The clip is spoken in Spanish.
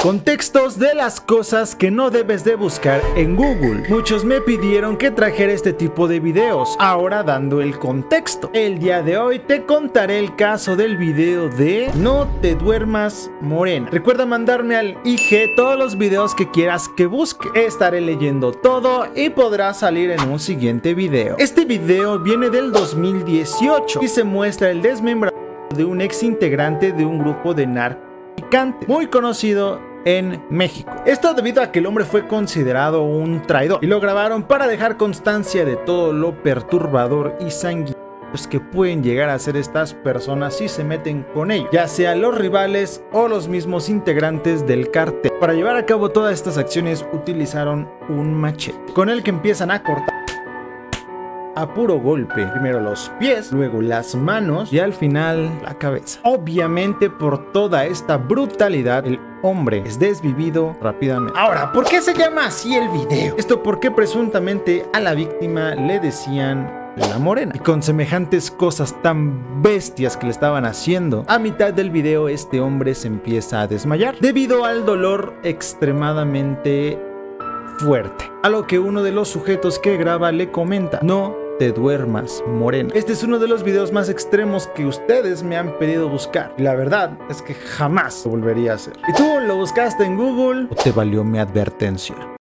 Contextos de las cosas que no debes de buscar en Google. Muchos me pidieron que trajera este tipo de videos, ahora dando el contexto. El día de hoy te contaré el caso del video de No te duermas morena. Recuerda mandarme al IG todos los videos que quieras que busque. Estaré leyendo todo y podrá salir en un siguiente video. Este video viene del 2018 y se muestra el desmembramiento de un ex integrante de un grupo de narcotraficantes muy conocido en México. Esto debido a que el hombre fue considerado un traidor y lo grabaron para dejar constancia de todo lo perturbador y sanguinarios que pueden llegar a ser estas personas si se meten con ellos, ya sea los rivales o los mismos integrantes del cartel. Para llevar a cabo todas estas acciones utilizaron un machete con el que empiezan a cortar a puro golpe, primero los pies, luego las manos y al final la cabeza. Obviamente por toda esta brutalidad el hombre es desvivido rápidamente. Ahora, ¿por qué se llama así el video? Esto porque presuntamente a la víctima le decían la morena, y con semejantes cosas tan bestias que le estaban haciendo, a mitad del video este hombre se empieza a desmayar debido al dolor extremadamente fuerte, a lo que uno de los sujetos que graba le comenta: no te duermas morena. Este es uno de los videos más extremos que ustedes me han pedido buscar, y la verdad es que jamás lo volvería a hacer. ¿Y tú lo buscaste en Google o te valió mi advertencia?